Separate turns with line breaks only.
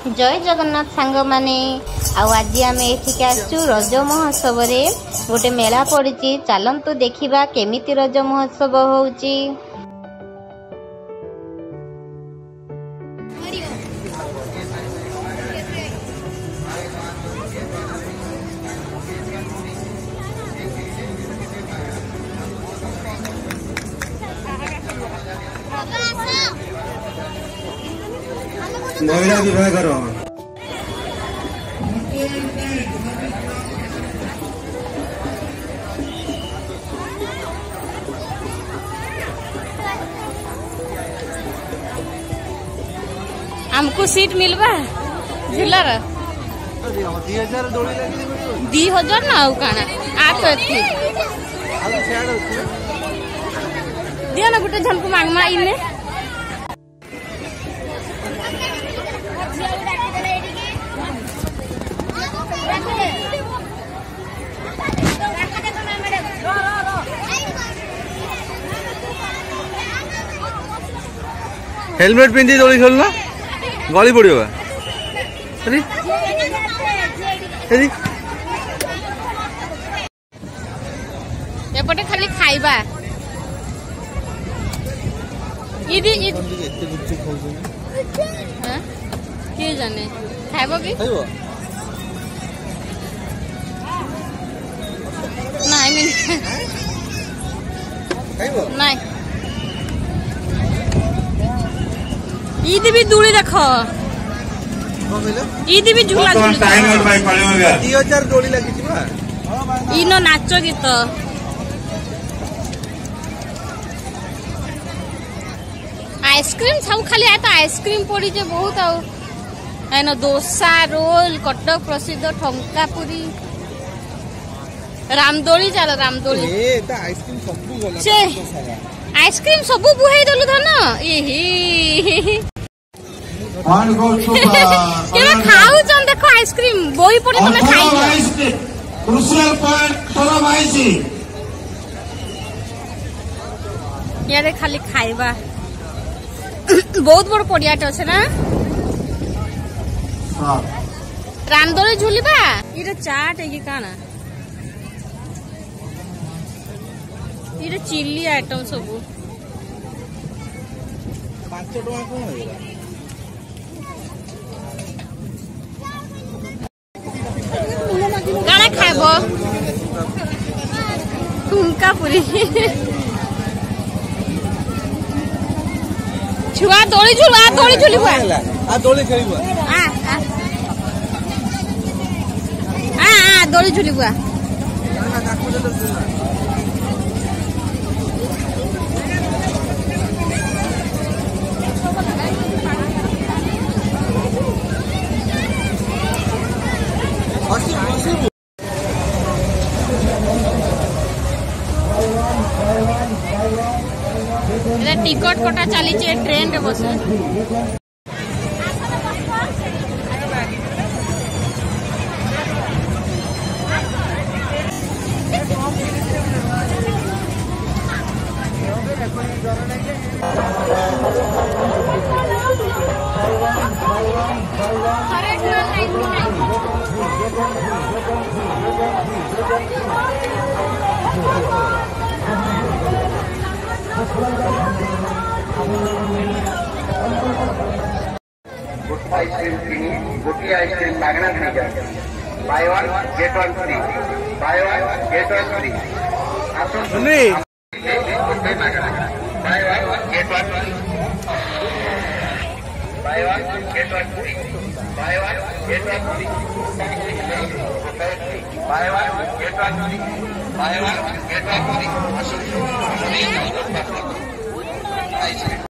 जय जगन्नाथ सांग माने आज आम एठिक आसु रज महोत्सव रे गोटे मेला पड़ी चलतु देखा केमिति रज महोत्सव होउची।
महिला विभाग
हमको सीट मिलवा झूलार 2000 ना काना आ तो दिया ना गोटे झलको मांगमा इने
हेलमेट पिंधि दोली खेलना गली पड़ो
एपटे खाली खाइबा किए जाने खाइब कि नहीं ईद भी दूली देख ईद भी झूला
2000 दोली लगी
इन नाच गीत आइसक्रीम सब खाली आए तो आइसक्रीम पड़ी जे बहुत आउ डोसा रोल कटक प्रसिद्ध ठंका पुरी रामदोली चल रामदोली आइसक्रीम सब बुहाई दलु धन ये खाऊ चन देखो आइसक्रीम बोई पड़े तमे खाई
क्रुशियल पॉइंट तोला भाईसी
यारे खाली खाइबा बहुत बड़ पड़ियाटे আছে ना रामदोली झुलिबा इरे चाट है कि काना इरे चिल्ली आइटम सब
5 टका कोन होइला
काना खाइबो ठुमका पूरी छुआ दोली झुलिबा
आ दोली खेलिबा
आ दोली झुलिबा टिकट कटा चली ट्रेन रे बस
आइसक्रीम किनी गोटी आइसक्रीम मागना नहीं जाए buy one get one free buy one get one free गोटे मागना buy one get one free buy one get one free buy one get one free buy one get one free buy one get one free